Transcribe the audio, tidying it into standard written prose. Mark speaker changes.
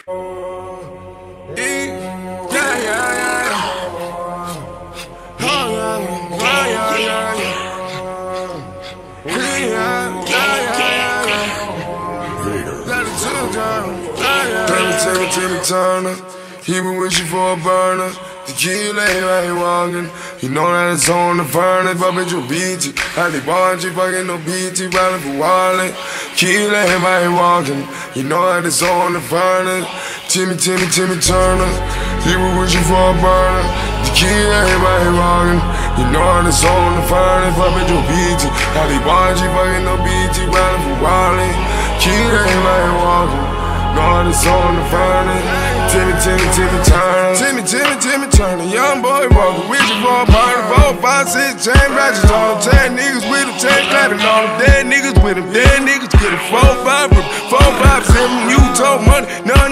Speaker 1: Timmy Turner, he been wishing for a burner. Tequila ain't right walking. You know that it's on the furnace, but bitch, you beat it. I need Bonji, fucking no BT, riding for Wally. Tequila ain't right walking. You know that it's on the furnace. Timmy Turner, he been wishing for a burner. Tequila ain't right walking. You know that it's on the furnace, but bitch, you beat it. I need Bonji, fucking no BT, riding for Wally. Tequila ain't right walking. Know it's on the furnace. Timmy Turner. Timmy Turner. Young boy walking with you for a party. 4, 5, 6 chain ratchets on them. 10 niggas with them, 10 clapping on them. Dead niggas with them. Dead niggas get it. 4, 5 from 4, 5, 7. You told money. None